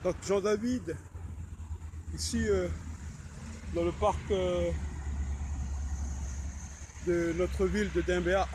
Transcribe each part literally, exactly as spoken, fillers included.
Donc Jean-David, ici euh, dans le parc euh, de notre ville de Dimbéa.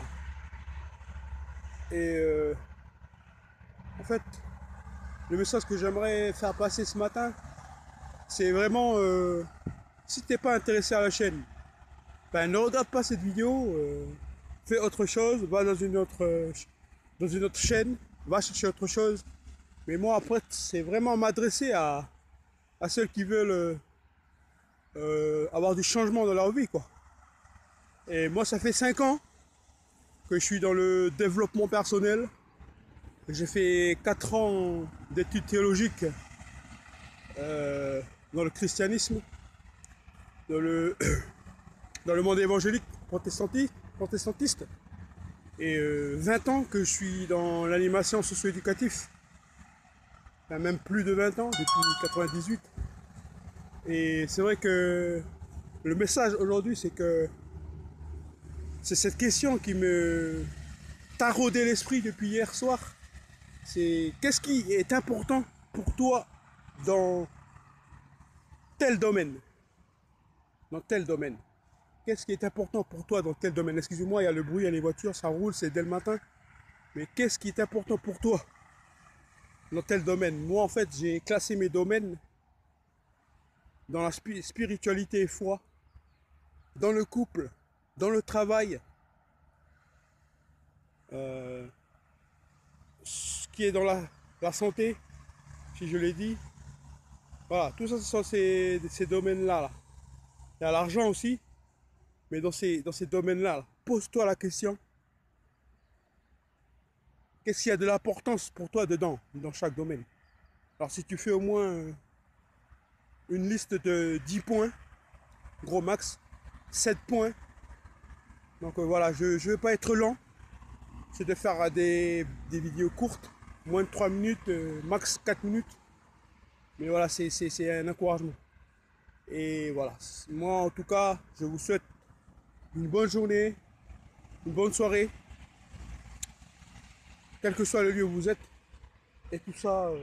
Et euh, en fait, le message que j'aimerais faire passer ce matin, c'est vraiment, euh, si t'es pas intéressé à la chaîne, ben ne regarde pas cette vidéo, euh, fais autre chose, va dans une autre, euh, dans une autre chaîne, va chercher autre chose. Mais moi après, c'est vraiment m'adresser à, à ceux qui veulent euh, euh, avoir du changement dans leur vie, quoi. Et moi, ça fait cinq ans que je suis dans le développement personnel. J'ai fait quatre ans d'études théologiques euh, dans le christianisme, dans le, dans le monde évangélique protestantiste, protestantiste. Et euh, vingt ans que je suis dans l'animation socio-éducative. Enfin, même plus de vingt ans, depuis quatre-vingt-dix-huit. Et c'est vrai que le message aujourd'hui, c'est que c'est cette question qui me taraudait l'esprit depuis hier soir. C'est qu'est-ce qui est important pour toi dans tel domaine? Dans tel domaine. Qu'est-ce qui est important pour toi dans tel domaine? Excusez-moi, il y a le bruit, il y a les voitures, ça roule, c'est dès le matin. Mais qu'est-ce qui est important pour toi dans tel domaine? Moi, en fait, j'ai classé mes domaines dans la spiritualité et foi, dans le couple, dans le travail, euh, ce qui est dans la, la santé, si je l'ai dit. Voilà, tout ça, ce sont ces, ces domaines-là. Là. Il y a l'argent aussi, mais dans ces, dans ces domaines-là, là, pose-toi la question. Qu'est-ce qu'il y a de l'importance pour toi dedans, dans chaque domaine? Alors si tu fais au moins une liste de dix points, gros max, sept points. Donc euh, voilà, je ne veux pas être lent. C'est de faire des, des vidéos courtes, moins de trois minutes, euh, max quatre minutes. Mais voilà, c'est un encouragement. Et voilà, moi en tout cas, je vous souhaite une bonne journée, une bonne soirée, quel que soit le lieu où vous êtes. Et tout ça euh,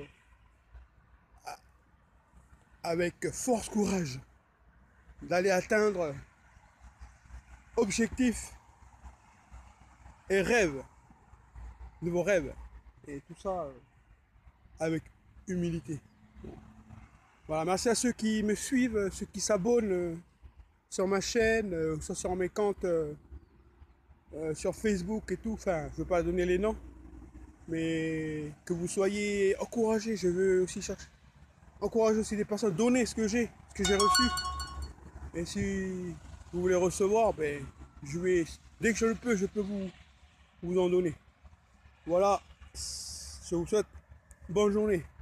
avec force, courage, d'aller atteindre objectifs et rêves, de vos rêves. Et tout ça euh, avec humilité. Voilà, merci à ceux qui me suivent, ceux qui s'abonnent euh, sur ma chaîne, euh, soit sur mes comptes euh, euh, sur Facebook et tout. Enfin, je ne veux pas donner les noms, mais que vous soyez encouragés. Je veux aussi chercher, encourager aussi des personnes, donner ce que j'ai, ce que j'ai reçu. Et si vous voulez recevoir, ben, je vais, dès que je le peux, je peux vous, vous en donner. Voilà, je vous souhaite bonne journée.